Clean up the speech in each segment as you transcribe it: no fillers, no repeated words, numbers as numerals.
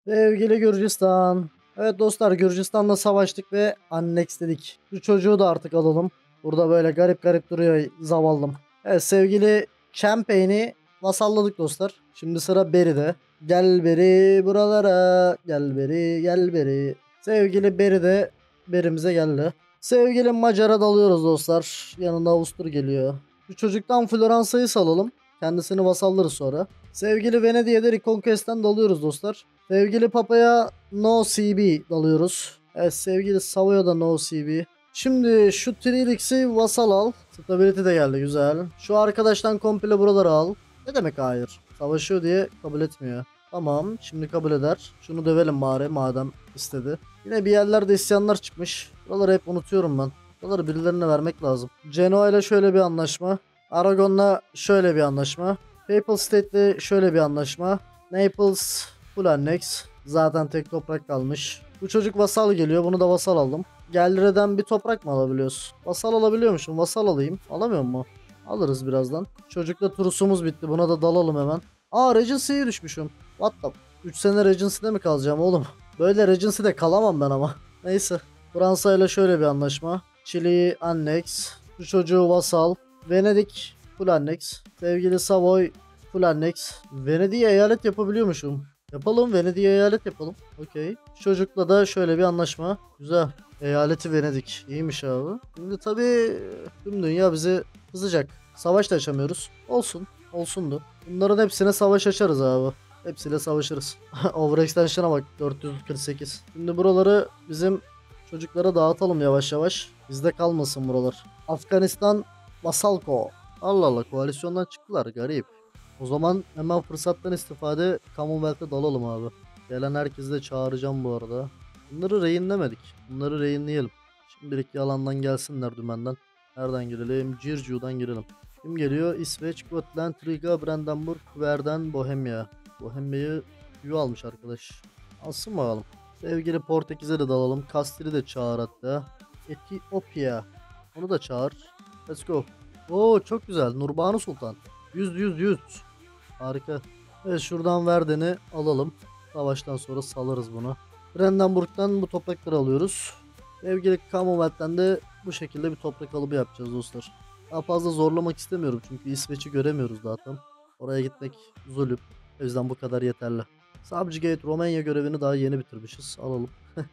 Sevgili Gürcistan. Evet dostlar, Gürcistan'la savaştık ve annexledik. Şu çocuğu da artık alalım. Burada böyle garip garip duruyor zavallım. Evet, sevgili Champagne'i vasalladık dostlar. Şimdi sıra Beri'de. Gel Beri buralara. Gel Beri, gel Beri. Sevgili Beri de Beri'mize geldi. Sevgili Macar'a dalıyoruz dostlar. Yanında Avustur geliyor. Şu çocuktan Floransa'yı salalım. Kendisini vasallarız sonra. Sevgili Venedik'e de Reconquest'ten dalıyoruz dostlar. Sevgili Papa'ya No CB dalıyoruz. Evet, sevgili Savoy'a da No CB. Şimdi şu Trilix'i vasal al. Stability de geldi, güzel. Şu arkadaştan komple buraları al. Ne demek hayır? Savaşıyor diye kabul etmiyor. Tamam, şimdi kabul eder. Şunu dövelim bari madem istedi. Yine bir yerlerde isyanlar çıkmış. Buraları hep unutuyorum ben. Buraları birilerine vermek lazım. Genoa ile şöyle bir anlaşma. Aragon'la şöyle bir anlaşma. Papal State'le şöyle bir anlaşma. Naples full annex. Zaten tek toprak kalmış. Bu çocuk vasal geliyor. Bunu da vasal aldım. Geldire'den bir toprak mı alabiliyoruz? Vasal alabiliyormuşum. Vasal alayım. Alamıyor mu? Alırız birazdan. Çocukla turusumuz bitti. Buna da dalalım hemen. Aa, Regency'ye düşmüşüm. What the... 3 sene Regency'de mi kalacağım oğlum? Böyle Regency'de kalamam ben ama. Neyse. Fransa ile şöyle bir anlaşma. Chili annex. Şu çocuğu vasal. Venedik full annex. Sevgili Savoy full annex. Venedik'e eyalet yapabiliyormuşum. Yapalım, Venedik'e eyalet yapalım. Okey. Çocukla da şöyle bir anlaşma. Güzel. Eyaleti Venedik. İyiymiş abi. Şimdi tabii tüm dünya bizi kızacak. Savaş da açamıyoruz. Olsun. Olsundu. Bunların hepsine savaş açarız abi. Hepsiyle savaşırız. Overextension'a bak, 448. Şimdi buraları bizim çocuklara dağıtalım yavaş yavaş. Bizde kalmasın buralar. Afganistan Vasalko. Allah Allah, koalisyondan çıktılar, garip. O zaman hemen fırsattan istifade Commonwealth'e dalalım abi. Gelen herkesi de çağıracağım bu arada. Bunları rehinlemedik. Bunları rehinleyelim. Şimdilik yalandan gelsinler dümenden. Nereden girelim? Circu'dan girelim. Kim geliyor? İsveç, Gotland, Riga, Brandenburg, Verden, Bohemia. Bohemia'yı yu almış arkadaş. Alsın bakalım. Sevgili Portekiz'e de dalalım. Kastil'i de çağır hatta. Etiyopya. Onu da çağır. Let's go. Oo, çok güzel. Nurbanu Sultan. 100. Harika. Evet, şuradan Verden'i alalım. Savaştan sonra salarız bunu. Brandenburg'dan bu toprakları alıyoruz. Sevgili Commonwealth'ten de bu şekilde bir toprak alıbı yapacağız dostlar. Daha fazla zorlamak istemiyorum çünkü İsveç'i göremiyoruz zaten. Oraya gitmek zulüm. O yüzden bu kadar yeterli. Subjugate Romanya görevini daha yeni bitirmişiz. Alalım.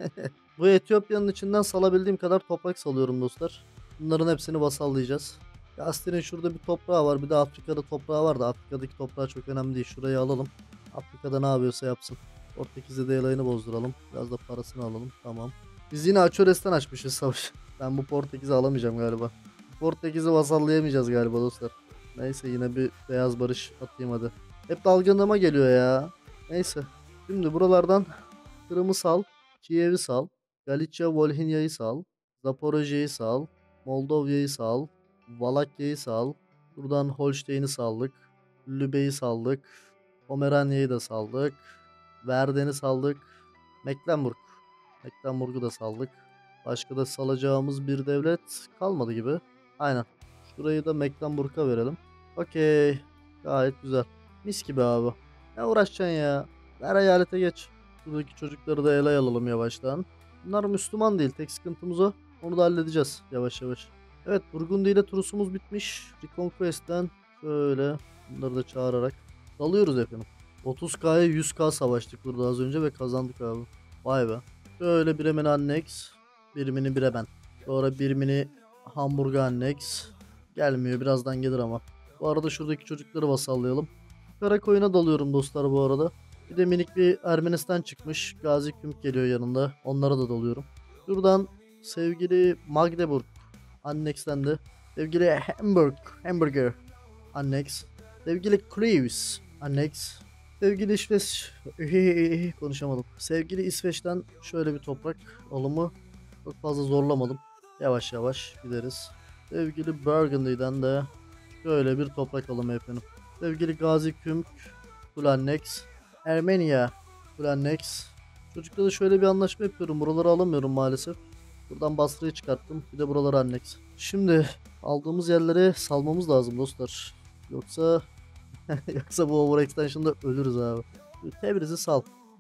Bu Etiyopya'nın içinden salabildiğim kadar toprak salıyorum dostlar. Bunların hepsini vasallayacağız. Gazetinin şurada bir toprağı var. Bir de Afrika'da toprağı var da Afrika'daki toprağı çok önemli değil. Şurayı alalım. Afrika'da ne yapıyorsa yapsın. Portekiz'de de yalayını bozduralım. Biraz da parasını alalım. Tamam. Biz yine Açores'ten açmışız savaş. Ben bu Portekiz'i alamayacağım galiba. Portekiz'i vasallayamayacağız galiba dostlar. Neyse, yine bir beyaz barış atayım hadi. Hep dalgınlama geliyor ya. Neyse. Şimdi buralardan Kırım'ı sal. Kiev'i sal. Galicia Volhynia'yı sal. Zaporojye'yi sal. Moldova'yı sal. Valakya'yı sal. Buradan Holstein'i saldık. Lübe'yi saldık. Pomeranya'yı da saldık. Verden'i saldık. Mecklenburg. Mecklenburg'u da saldık. Başka da salacağımız bir devlet kalmadı gibi. Aynen. Şurayı da Mecklenburg'a verelim. Okey. Gayet güzel. Mis gibi abi. Ne uğraşacaksın ya? Ver eyalete geç. Buradaki çocukları da ele alalım yavaştan. Bunlar Müslüman değil. Tek sıkıntımız o. Onu da halledeceğiz yavaş yavaş. Evet, Burgundy ile turusumuz bitmiş. Reconquest'ten şöyle bunları da çağırarak dalıyoruz efendim. 30K'ya 100K savaştık burada az önce ve kazandık abi. Vay be. Şöyle Bremen Annex. Birimini Bremen. Sonra birimini Hamburg'a Annex. Gelmiyor, birazdan gelir ama. Bu arada şuradaki çocukları vasallayalım. Karakoyun'a dalıyorum dostlar bu arada. Bir de minik bir Ermenistan çıkmış. Gazi Kümk geliyor yanında. Onlara da dalıyorum. Şuradan sevgili Magdeburg Annex'ten de. Sevgili Hamburger Annex. Sevgili Cleves Annex. Sevgili İsveç konuşamadım. Sevgili İsveç'ten şöyle bir toprak alımı, çok fazla zorlamadım. Yavaş yavaş gideriz. Sevgili Burgundy'den de şöyle bir toprak alımı efendim. Sevgili Gazi Kümk Full Annex. Ermenia Full Annex. Çocukla da şöyle bir anlaşma yapıyorum. Buraları alamıyorum maalesef. Buradan Basra'yı çıkarttım. Bir de buraları Annex. Şimdi aldığımız yerlere salmamız lazım dostlar. Yoksa yoksa bu overextension'da ölürüz abi. Tebriz'i sal.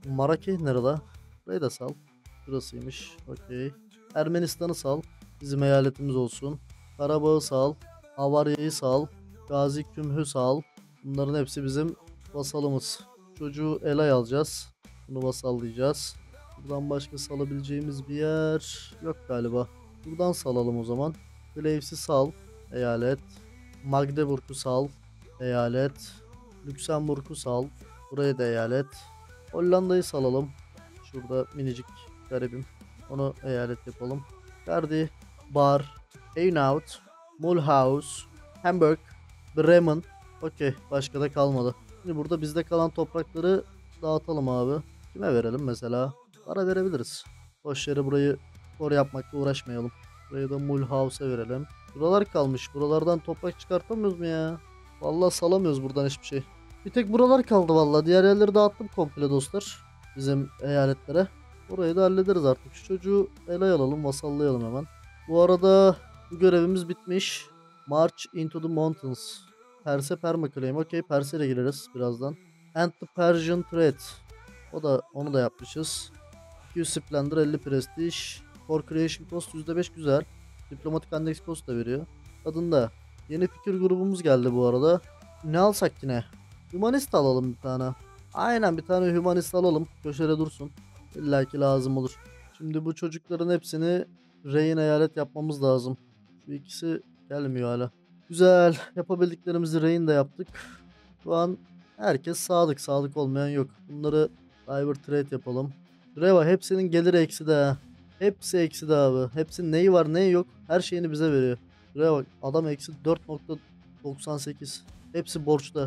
Marrakech nerede? Burayı da sal. Burasıymış. Okey. Ermenistan'ı sal. Bizim eyaletimiz olsun. Karabağ'ı sal. Avarya'yı sal. Gazi Kümhü sal. Bunların hepsi bizim vasalımız. Çocuğu Elay alacağız. Bunu vasallayacağız. Buradan başka salabileceğimiz bir yer yok galiba. Buradan salalım o zaman. Glaves'i sal. Eyalet. Magdeburg'u sal. Eyalet. Lüksemburg'u sal. Buraya da eyalet. Hollanda'yı salalım. Şurada minicik garibim. Onu eyalet yapalım. Verdi. Bar. Einaut. Mulhouse. Hamburg. Bremen. Okey. Başka da kalmadı. Şimdi burada bizde kalan toprakları dağıtalım abi. Kime verelim mesela? Para verebiliriz. Boş yere burayı spor yapmakla uğraşmayalım. Burayı da Mulhouse'a verelim. Buralar kalmış. Buralardan toprak çıkartamıyoruz mu ya? Vallahi salamıyoruz buradan hiçbir şey. Bir tek buralar kaldı vallahi. Diğer yerleri dağıttım komple dostlar. Bizim eyaletlere. Orayı da hallederiz artık. Şu çocuğu ele alalım, vasallayalım hemen. Bu arada bu görevimiz bitmiş. March into the mountains. Perse permaclaim. Okey, Perse ile gireriz birazdan. And the Persian threat. Onu da yapmışız. 200 Splendor, 50 Prestige. For Creation Cost %5 güzel. Diplomatik Index Cost da veriyor. Adında. Yeni fikir grubumuz geldi bu arada. Ne alsak yine? Humanist alalım bir tane. Aynen, bir tane humanist alalım. Köşede dursun. İlla ki lazım olur. Şimdi bu çocukların hepsini rehin eyalet yapmamız lazım. Şu ikisi gelmiyor hala. Güzel. Yapabildiklerimizi rehin de yaptık. Şu an herkes sadık. Sadık olmayan yok. Bunları Diver Trade yapalım. Reva hepsinin geliri eksi de ha. Hepsi eksi de abi. Hepsinin neyi var neyi yok. Her şeyini bize veriyor. Şuraya bak, adam eksi 4,98. Hepsi borçta.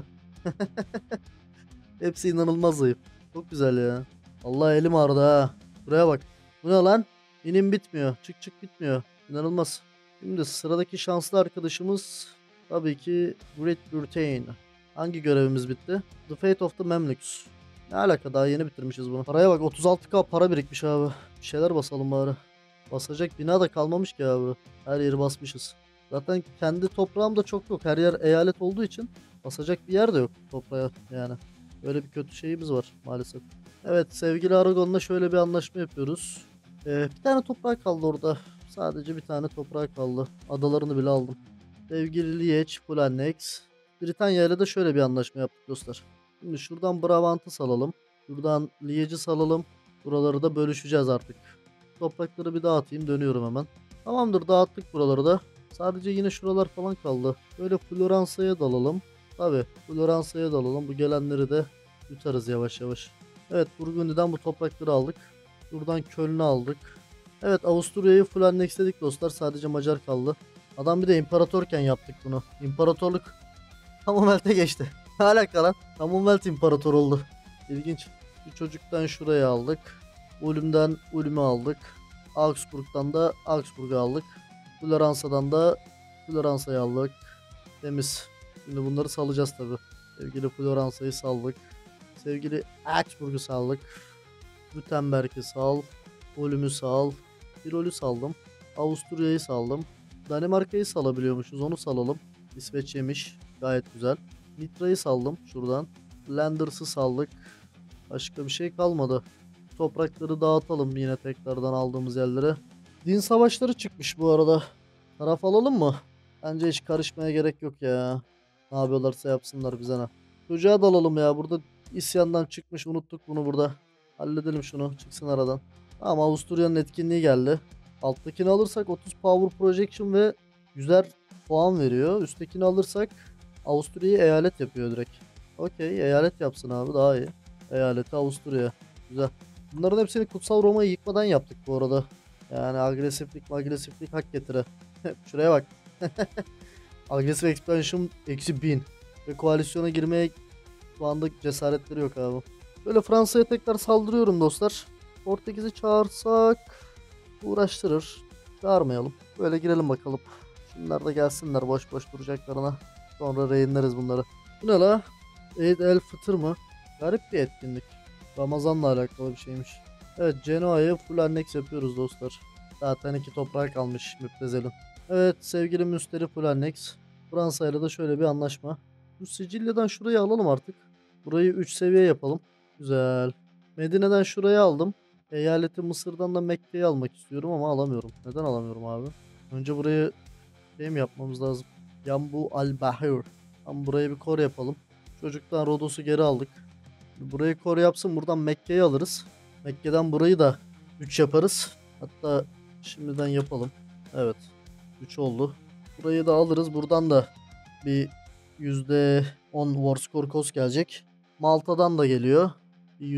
Hepsi inanılmaz zayıf. Çok güzel ya. Allah elim ağrıdı ha. Buraya bak. Bu ne lan? İnim bitmiyor. Çık çık bitmiyor. İnanılmaz. Şimdi sıradaki şanslı arkadaşımız tabii ki Great Britain. Hangi görevimiz bitti? The Fate of the Mamluks. Ne alaka, daha yeni bitirmişiz bunu. Paraya bak, 36k para birikmiş abi. Bir şeyler basalım bari. Basacak bina da kalmamış ki abi. Her yeri basmışız. Zaten kendi toprağım da çok yok. Her yer eyalet olduğu için basacak bir yer de yok toprağa yani. Böyle bir kötü şeyimiz var maalesef. Evet, sevgili Aragon'la şöyle bir anlaşma yapıyoruz. Bir tane toprak kaldı orada. Sadece bir tane toprak kaldı. Adalarını bile aldım. Sevgili Liège, Full Annex. Britanya ile de şöyle bir anlaşma yaptık dostlar. Şimdi şuradan Brabant'ı salalım. Şuradan Liège'i salalım. Buraları da bölüşeceğiz artık. Toprakları bir dağıtayım, dönüyorum hemen. Tamamdır, dağıttık buraları da. Sadece yine şuralar falan kaldı. Böyle Floransa'ya dalalım. Tabi Floransa'ya dalalım. Bu gelenleri de yutarız yavaş yavaş. Evet, Burgundy'den bu toprakları aldık. Buradan Köln'ü aldık. Evet, Avusturya'yı full annexledik dostlar. Sadece Macar kaldı. Adam bir de imparatorken yaptık bunu. İmparatorluk Commonwealth'e geçti. Ne alaka lan? Commonwealth imparator oldu. İlginç. Bir çocuktan şuraya aldık. Ulm'den Ulm'ü aldık. Augsburg'dan da Augsburg'u aldık. Floransa'dan da Floransa'yı aldık. Temiz. Şimdi bunları salacağız tabi. Sevgili Floransa'yı saldık. Sevgili Augsburg'u saldık. Württemberg'i sal. Ulm'ü sal. Tirol'ü saldım. Avusturya'yı saldım. Danimarka'yı salabiliyormuşuz. Onu salalım. İsveç yemiş. Gayet güzel. Nitra'yı saldım şuradan. Landers'ı saldık. Başka bir şey kalmadı. Toprakları dağıtalım yine tekrardan aldığımız yerlere. Din savaşları çıkmış bu arada. Taraf alalım mı? Bence hiç karışmaya gerek yok ya. Ne yapıyorlarsa yapsınlar, bize ne. Çocuğa dalalım ya. Burada isyandan çıkmış. Unuttuk bunu burada. Halledelim şunu. Çıksın aradan. Tamam, Avusturya'nın etkinliği geldi. Alttakini alırsak 30 Power Projection ve 100'er puan veriyor. Üsttekini alırsak Avusturya'yı eyalet yapıyor direkt. Okey, eyalet yapsın abi, daha iyi. Eyaleti Avusturya. Güzel. Bunların hepsini Kutsal Roma'yı yıkmadan yaptık bu arada. Yani agresiflik hak getire. Şuraya bak. Agresif expansion -1000. Ve koalisyona girmeye şu anda cesaretleri yok abi. Böyle Fransa'ya tekrar saldırıyorum dostlar. Portekiz'i çağırsak uğraştırır. Çağırmayalım. Böyle girelim bakalım. Şunlar da gelsinler boş boş duracaklarına. Sonra rehinleriz bunları. Bu ne la? Eid el Fıtır mı? Garip bir etkinlik. Ramazan'la alakalı bir şeymiş. Evet, Genoa'yı full annex yapıyoruz dostlar. Zaten 2 toprak kalmış müptezelin. Evet, sevgili Müsterih full annex. Fransa ile de şöyle bir anlaşma. Bu Sicilya'dan şurayı alalım artık. Burayı 3 seviye yapalım. Güzel. Medine'den şurayı aldım. Eyaleti Mısır'dan da Mekke'yi almak istiyorum ama alamıyorum. Neden alamıyorum abi? Önce burayı şey mi yapmamız lazım? Yambu al-Bahir. Tam buraya bir kor yapalım. Çocuktan Rodos'u geri aldık. Burayı kor yapsın, buradan Mekke'yi alırız. Mekke'den burayı da 3 yaparız. Hatta şimdiden yapalım. Evet, 3 oldu. Burayı da alırız. Buradan da bir %10 war score cost gelecek. Malta'dan da geliyor. Bir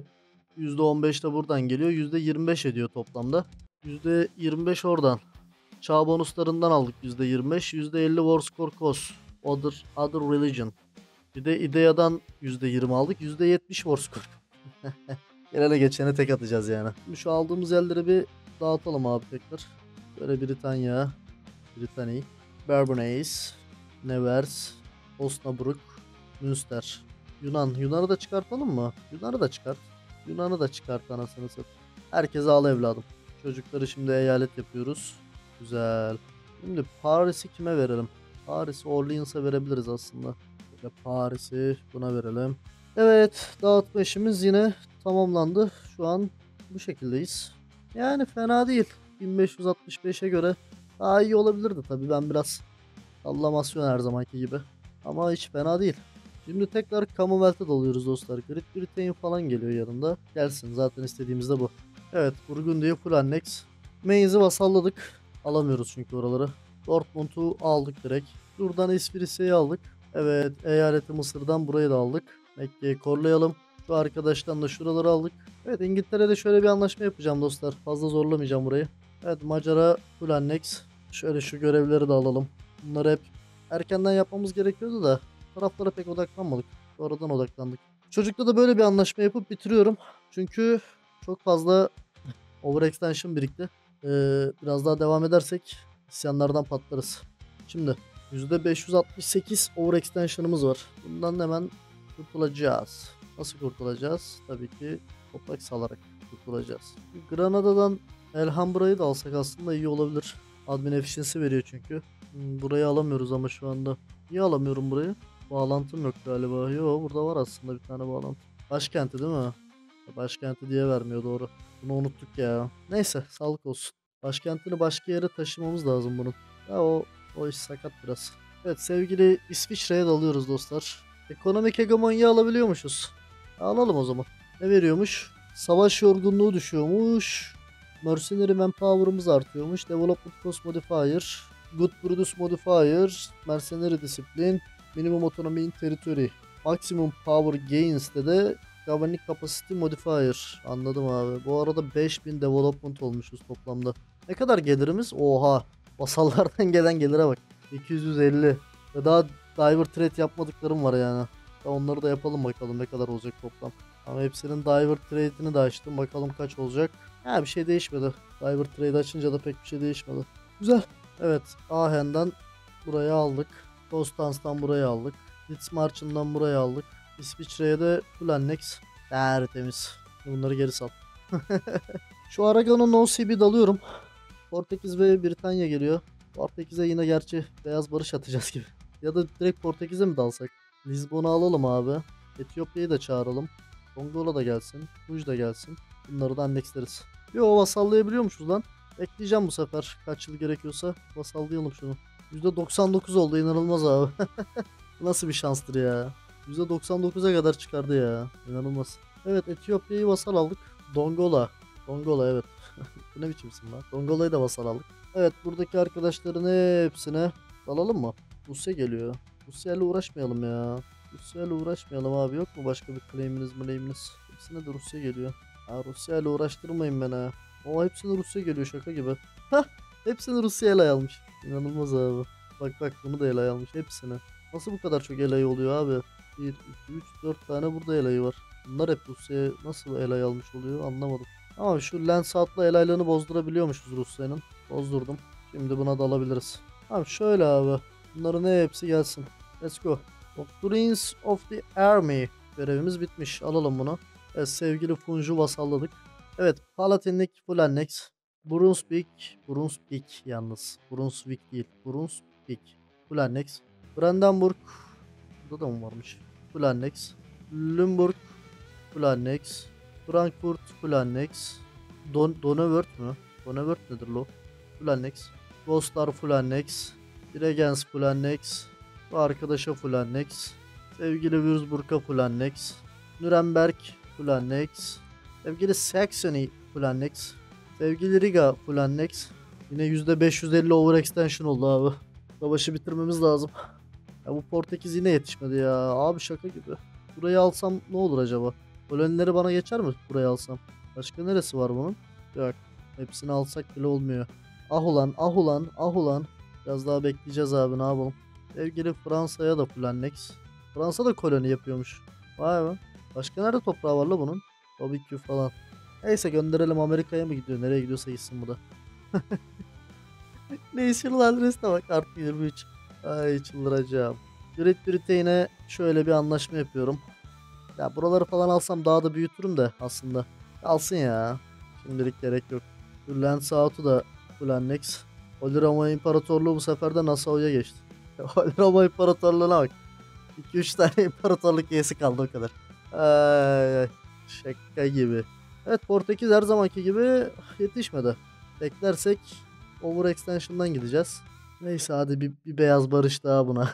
%15 de buradan geliyor. %25 ediyor toplamda. %25 oradan. Çağ bonuslarından aldık %25. %50 war score cost. Other religion. Bir de İdea'dan %20 aldık. %70 war score. Gelene geçene tek atacağız yani. Şimdi şu aldığımız yerleri bir dağıtalım abi tekrar. Böyle Britanya, Bourbonnais, Nevers, Osnabrück, Münster. Yunan'ı da çıkartalım mı? Yunan'ı da çıkart. Yunan'ı da çıkart anasını satayım. Herkese al evladım. Çocukları şimdi eyalet yapıyoruz. Güzel. Şimdi Paris'i kime verelim? Paris'i Orleans'a verebiliriz aslında. Böyle Paris'i buna verelim. Evet, dağıtma işimiz yine tamamlandı. Şu an bu şekildeyiz. Yani fena değil. 1565'e göre daha iyi olabilirdi tabii. Ben biraz sallamasyon her zamanki gibi. Ama hiç fena değil. Şimdi tekrar Commonwealth'e dalıyoruz dostlar. Great Britain falan geliyor yanında. Gelsin, zaten istediğimiz de bu. Evet, Burgundy'ye full annex. Mainz'i vasalladık. Alamıyoruz çünkü oraları. Dortmund'u aldık direkt. Buradan İsviçre'yi aldık. Evet, eyaleti Mısır'dan burayı da aldık. Mekke'yi korlayalım. Şu arkadaştan da şuraları aldık. Evet, İngiltere'de şöyle bir anlaşma yapacağım dostlar. Fazla zorlamayacağım burayı. Evet, Macar'a full annex. Şöyle şu görevleri de alalım. Bunları hep erkenden yapmamız gerekiyordu da taraflara pek odaklanmadık. Sonradan odaklandık. Çocukla da böyle bir anlaşma yapıp bitiriyorum. Çünkü çok fazla overextension birikti. Biraz daha devam edersek isyanlardan patlarız. Şimdi %568 overextension'ımız var. Bundan hemen kurtulacağız. Nasıl kurtulacağız? Tabii ki toprak salarak kurtulacağız. Granada'dan Elhambra'yı da alsak aslında iyi olabilir. Admin efficiency veriyor çünkü. Burayı alamıyoruz ama şu anda. Niye alamıyorum burayı? Bağlantım yok galiba. Yo, burada var aslında bir tane bağlantı. Başkenti değil mi? Başkenti diye vermiyor, doğru. Bunu unuttuk ya. Neyse, sağlık olsun. Başkentini başka yere taşımamız lazım bunun. Ya o iş sakat biraz. Evet, sevgili İsviçre'ye dalıyoruz dostlar. Ekonomik hegemonya alabiliyormuşuz. Alalım o zaman. Ne veriyormuş? Savaş yorgunluğu düşüyormuş. Mercenary Manpower'ımız artıyormuş. Development Cost Modifier. Good Produce Modifier. Mercenary Discipline. Minimum Autonomy in Territory. Maximum Power Gains'te de Governing Capacity Modifier. Anladım abi. Bu arada 5000 development olmuşuz toplamda. Ne kadar gelirimiz? Oha. Vasallardan gelen gelire bak. 250. Ve daha Diver Trade yapmadıklarım var yani. Onları da yapalım bakalım ne kadar olacak toplam. Ama hepsinin Diver Trade'ini de açtım. Bakalım kaç olacak. Ha, bir şey değişmedi. Diver Trade açınca da pek bir şey değişmedi. Güzel. Evet. Ahen'den burayı aldık. Konstans'tan burayı aldık. Dithmarsch'ından burayı aldık. İsviçre'ye de full annex. Tertemiz. Bunları geri sal. Şu Aragon'a No CB dalıyorum. Portekiz ve Britanya geliyor. Portekiz'e yine gerçi beyaz barış atacağız gibi. Ya da direkt Portekiz'e mi dalsak? Lisbon'u alalım abi. Etiyopya'yı da çağıralım. Kongola da gelsin. Huj da gelsin. Bunları da annexleriz. Yo, vasallayabiliyormuşuz lan. Ekleyeceğim bu sefer. Kaç yıl gerekiyorsa vasallayalım şunu. %99 oldu, inanılmaz abi. Bu nasıl bir şanstır ya. %99'a kadar çıkardı ya. İnanılmaz. Evet, Etiyopya'yı vasal aldık. Dongola evet. Bu ne biçim isim lan? Dongola'yı da vasal aldık. Evet, buradaki arkadaşların hepsine alalım mı? Rusya geliyor. Rusya ile uğraşmayalım ya. Rusya ile uğraşmayalım abi. Yok mu başka bir claim'iniz? Hepsine de Rusya geliyor. Ha, Rusya ile uğraştırmayın beni ha. O hepsine Rusya geliyor, şaka gibi. Hah, hepsini Rusya ele almış. İnanılmaz abi. Bak bunu da ele almış hepsini. Nasıl bu kadar çok elay oluyor abi? 1, 2, 3, 4 tane burada elayı var. Bunlar hep Rusya'ya nasıl elay almış oluyor anlamadım. Ama şu Lens adlı elaylığını bozdurabiliyormuşuz Rusya'nın. Bozdurdum. Şimdi buna da alabiliriz. Tamam, şöyle abi. Bunların hepsi gelsin. Let's go. Doctrines of the Army. Görevimiz bitmiş. Alalım bunu. Evet, sevgili Funju vasalladık. Evet, Palatinlik full annex. Brunswick yalnız. Brunswick değil. Brunswick. Full annex. Brandenburg. Burada da mı varmış? Full annex. Lümburg. Full annex. Frankfurt full annex. Donauwörth mü? Donauwörth nedir lo? Full annex. Ghostlar full annex. Bregenz full annex. Bu arkadaşa full annex. Sevgili Würzburg'a full annex. Nuremberg full annex. Sevgili Saxony full annex. Sevgili Riga full annex. Yine %550 overextension oldu abi. Savaşı bitirmemiz lazım. Ya bu Portekiz yine yetişmedi ya. Abi şaka gibi. Burayı alsam ne olur acaba? Kolonileri bana geçer mi burayı alsam? Başka neresi var bunun? Yok. Hepsini alsak bile olmuyor. Ah ulan, ah ulan, ah ulan. Biraz daha bekleyeceğiz abi, ne yapalım. Sevgili Fransa'ya da full annex. Fransa da koloni yapıyormuş. Vay be. Başka nerede toprağı var la bunun? Tabii ki falan. Neyse gönderelim, Amerika'ya mı gidiyor? Nereye gidiyorsa gitsin bu da. National adresine bak, artı 23. Ay çıldıracağım. Great Britain'e şöyle bir anlaşma yapıyorum. Ya buraları falan alsam daha da büyütürüm de aslında. Alsın ya. Şimdilik gerek yok. Şu Lanzaot'u da full annex. Holy Roma İmparatorluğu bu sefer de Nassau'ya geçti. Holy Roma İmparatorluğu'na bak. 2-3 tane imparatorluk üyesi kaldı o kadar. Ay, ay. Şaka gibi. Evet, Portekiz her zamanki gibi yetişmedi. Beklersek overextension'dan gideceğiz. Neyse hadi bir beyaz barış daha buna.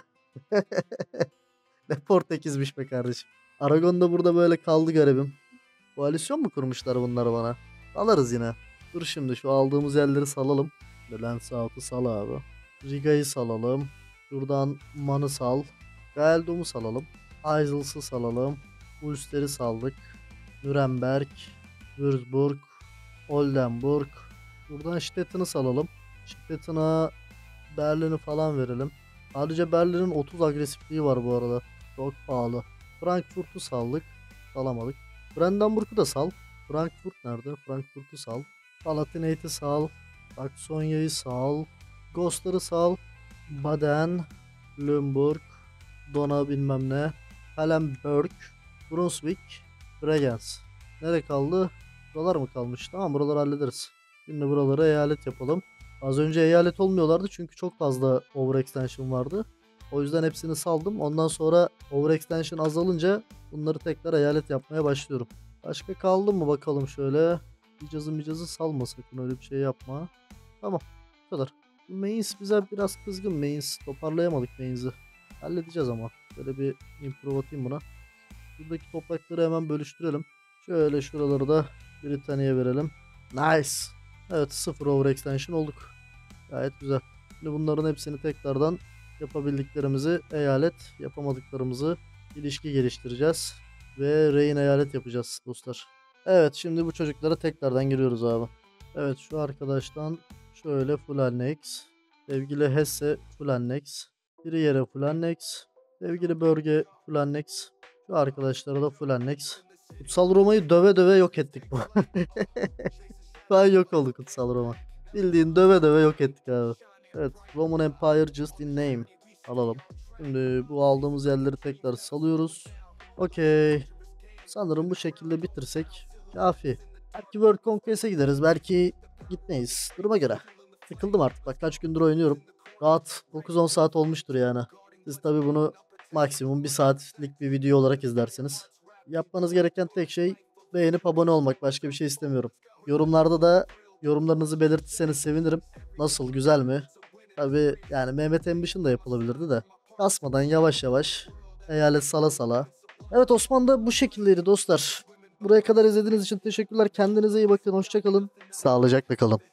Ne Portekizmiş be kardeşim. Aragon da burada böyle kaldı garibim. Koalisyon mu kurmuşlar bunlar bana? Alırız yine. Dur şimdi şu aldığımız yerleri salalım. Lanzaot'u sal abi. Riga'yı salalım. Şuradan Man'ı sal. Gaeldom'u salalım. Eisel'sı salalım. Ulster'i saldık. Nuremberg. Würzburg. Oldenburg. Buradan Stettin'i salalım. Stettin'a Berlin'i falan verelim. Ayrıca Berlin'in 30 agresifliği var bu arada. Çok pahalı. Frankfurt'u saldık. Salamadık. Brandenburg'u da sal. Frankfurt nerede? Frankfurt'u sal. Palatinate'i sal. Saksonya'yı sal. Ghost'ları sal. Baden. Limburg. Dona bilmem ne. Hallenberg. Brunswick. Bregenz. Nereye kaldı? Buralar mı kalmış? Tamam, buraları hallederiz. Şimdi buraları eyalet yapalım. Az önce eyalet olmuyorlardı çünkü çok fazla overextension vardı. O yüzden hepsini saldım. Ondan sonra overextension azalınca bunları tekrar eyalet yapmaya başlıyorum. Başka kaldı mı bakalım şöyle. Micazı salma sakın, öyle bir şey yapma. Tamam, bu kadar. Mainz bize biraz kızgın. Mainz toparlayamadık Mainz'i. Halledeceğiz ama. Böyle bir improve atayım buna. Buradaki toprakları hemen bölüştürelim. Şöyle şuraları da Britanya'ya verelim. Nice. Evet, 0 overextension olduk. Gayet güzel. Şimdi bunların hepsini tekrardan yapabildiklerimizi eyalet, yapamadıklarımızı ilişki geliştireceğiz. Ve rehin eyalet yapacağız dostlar. Evet, şimdi bu çocuklara tekrardan giriyoruz abi. Evet, şu arkadaştan şöyle full annex. Sevgili Hesse full annex. Biri yere full annex. Sevgili bölge full annex. Şu arkadaşlara da full annex. Kutsal Roma'yı döve döve yok ettik bu. Şu an yok oldu Kutsal Roma. Bildiğin döve döve yok ettik abi. Evet, Roman Empire just in name. Alalım. Şimdi bu aldığımız yerleri tekrar salıyoruz. Okey. Sanırım bu şekilde bitirsek kafi. Belki World Conquest'e gideriz. Belki gitmeyiz. Duruma göre. Sıkıldım artık. Bak kaç gündür oynuyorum. Rahat 9-10 saat olmuştur yani. Siz tabi bunu maksimum 1 saatlik bir video olarak izlersiniz. Yapmanız gereken tek şey beğenip abone olmak. Başka bir şey istemiyorum. Yorumlarda da yorumlarınızı belirtirseniz sevinirim. Nasıl, güzel mi? Tabi yani Mehmet Embiş'in de yapılabilirdi de. Kasmadan yavaş yavaş. Eyalet sala sala. Evet, Osman'da bu şekildeydi dostlar. Buraya kadar izlediğiniz için teşekkürler. Kendinize iyi bakın. Hoşça kalın. Sağlıcakla kalın.